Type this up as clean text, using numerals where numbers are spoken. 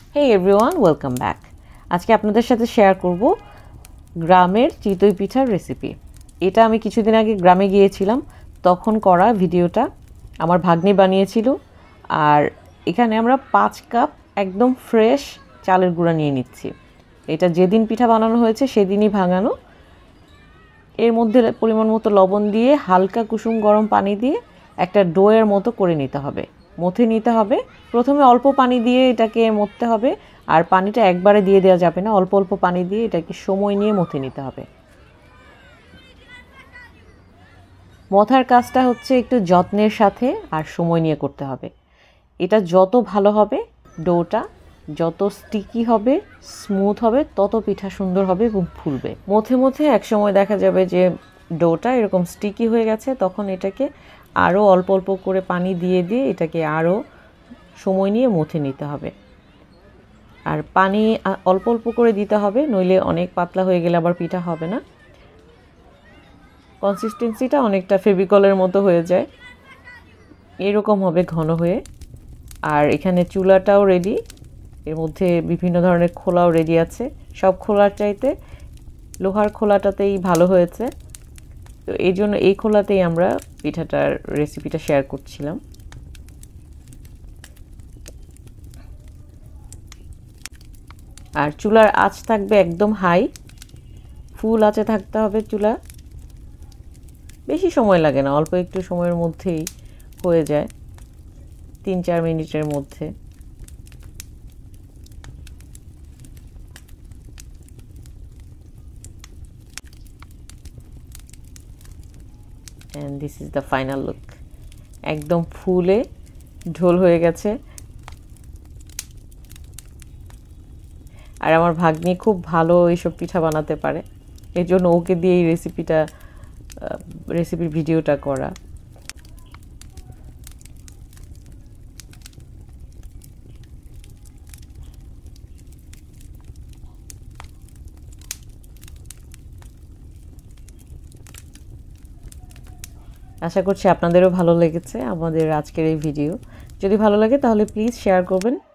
Hey everyone, welcome back. আজকে আপনাদের সাথে শেয়ার করব গ্রামের চিতই পিঠার রেসিপি। এটা আমি কিছুদিন আগে গ্রামে গিয়েছিলাম, তখন করা ভিডিওটা আমার ভাগ্নি বানিয়েছিল। আর এখানে আমরা 5 কাপ একদম ফ্রেশ চালের গুঁড়া নিয়ে নিচ্ছি। এটা যেদিন পিঠা বানানো হয়েছে সেদিনই ভাঙানো। এর মধ্যে পরিমাণ মতো লবণ দিয়ে হালকা কুসুম গরম পানি দিয়ে একটা ডোয়ের মতো করে নিতে হবে, মথে নিতে হবে। প্রথমে অল্প পানি দিয়ে এটাকে মথতে হবে, আর পানিটা একবারে দিয়ে দেওয়া যাবে না, অল্প অল্প পানি দিয়ে এটাকে সময় নিয়ে মথে নিতে হবে। মথার কাজটা হচ্ছে একটু যত্নের সাথে আর সময় নিয়ে করতে হবে। এটা যত ভালো হবে, ডোটা যত স্টিকি হবে, স্মুথ হবে, তত পিঠা সুন্দর হবে এবং ফুলবে। মথে মথে একসময় দেখা যাবে যে ডোটা এরকম স্টিকি হয়ে গেছে, তখন এটাকে আরও অল্প অল্প করে পানি দিয়ে দিয়ে এটাকে আরও সময় নিয়ে মথে নিতে হবে। আর পানি অল্প অল্প করে দিতে হবে, নইলে অনেক পাতলা হয়ে গেলে আবার পিঠা হবে না। কনসিস্টেন্সিটা অনেকটা ফেভিকলের মতো হয়ে যায়, এরকম হবে ঘন হয়ে। আর এখানে চুলাটাও রেডি, এর মধ্যে বিভিন্ন ধরনের খোলাও রেডি আছে। সব খোলার চাইতে লোহার খোলাটাতেই ভালো হয়েছে, তো এই জন্য এই খোলাতেই আমরা পিঠাটার রেসিপিটা শেয়ার করছিলাম। আর চুলার আঁচ থাকবে একদম হাই, ফুল আঁচে থাকতে হবে চুলা। বেশি সময় লাগে না, অল্প একটু সময়ের মধ্যেই হয়ে যায়, 3-4 মিনিটের মধ্যে। and this is the final look, একদম ফুলে ঢোল হয়ে গেছে। আর আমার ভাগ্নি খুব ভালো এইসব পিঠা বানাতে পারে, এর জন্য ওকে দিয়ে এই রেসিপির ভিডিওটা করা। আশা করছি আপনাদেরও ভালো লেগেছে আমাদের আজকের এই ভিডিও। যদি ভালো লাগে তাহলে প্লিজ শেয়ার করবেন,